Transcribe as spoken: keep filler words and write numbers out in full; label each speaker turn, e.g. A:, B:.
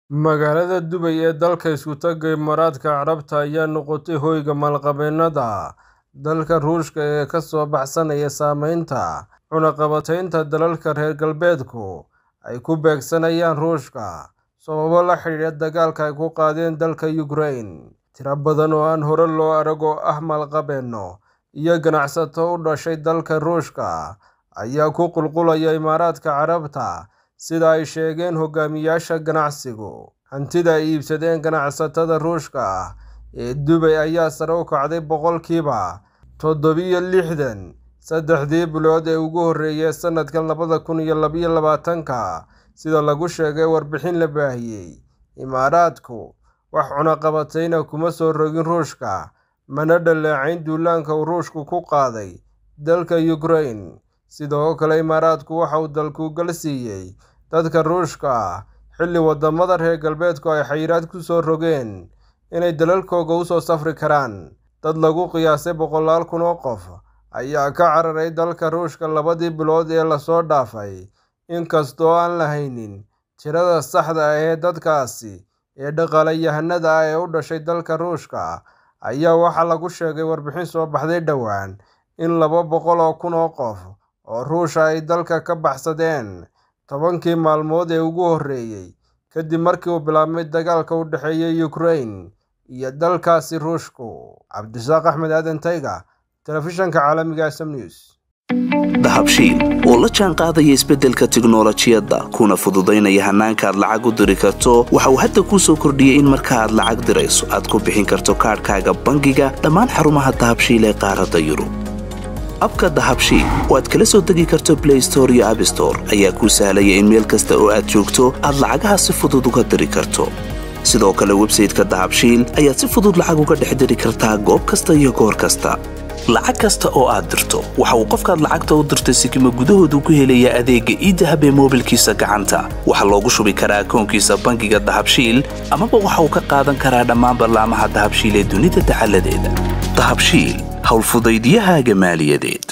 A: Magaalada Dubai ee dalka isku taga Imaaraadka Carabta ayaa noqotay hoyga maalqabeennada dalka Ruushka ee ka soo baxsanaya saameynta cunaqabataynta dalalka reer galbeedku ay ku beegsanayaan Ruushka sababo la xiriira dagaalka ay ku qaadeen dalka Ukraine. Tiro badan oo aan hore loo arag oo ah maalqabeenno iyo ganacsato u dhashay dalka Ruushka ayaa ku qulqulaya Imaaraadka Carabta sida ay sheegeen hogaamiyaasha ganacsigu. Hantida ay iibsadeen ganacsatada Ruushka ah ee Dubai ayaa sare u kacday boqolkiiba toddoba iyo lixdan saddexdii bilood ee ugu horreeyay sanadkan labada kun iyo laba iyo labaatanka sida lagu sheegay warbixin la baahiyay. Imaaraadku wax cunaqabatayna kuma soo rogin Ruushka, mana dhaleecayn duulaanka uu Ruushku ku qaaday dalka Ukraine. Sidoo kale Imaaraadku waxa uu dalku gal siiyay dadka Ruushka ah xilli wadamada reer galbeedku ay xayiraad ku soo rogeen inay dalalkooda u soo safri karaan. Dad lagu qiyaasay boqolaal kun oo qof ayaa ka cararay dalka Ruushka labadii bilood ee la soo dhaafay, inkastoo aan la haynin tirada saxda ah ee dadkaasi ee dhaqaalayahanada ah ee u dhashay dalka Ruushka ayaa waxaa lagu sheegay warbixin soo baxday dhowaan in laba boqol oo kun oo qof oo Ruush ah ay dalka ka baxsadeen tobankii maalmood ee ugu horreeyay kadib markii uu bilaabmay dagaalka u dhexeeya Ukraine iyo dalkaasi Ruushku. Cabdisaaq Axmed Aadan Tayga, telefishanka caalamiga S M News.
B: dahabshiil oo la jaan qaadaya isbeddelka tiknoolajiyadda kuna fududaynaya hannaanka aad lacag u diri karto waxa uu hadda kuu soo kordhiyey in marka aad lacag dirayso aad ku bixin karto kaadhkaaga bangiga dhammaan xarumaha dahabshiil ee qaaradda Yurub. abka dahabshiil oo aad kala soo degi karto Play Store iyo App Store ayaa kuu sahlaya in meel kasta oo aad joogto aad lacagaha si fudud uga diri karto. sidoo kale website-ka dahabshiil ayaad si fudud lacag uga dhex diri kartaa goob kasta iyo goor kasta. lacag kasta oo aad dirto waxa uu qofkaad lacagta u dirtay sikimo gudahoodu ku helayaa adeegga e-dahab ee moobilkiisa gacanta. waxaa loogu shubi karaa akoonkiisa bangiga dahabshiil amaba waxa uu ka qaadan karaa dhammaan barnaamijyada dahabshiil ee dunida taxalladeeda. dahabshiil hawlfudaydyahaaga maaliyadeed.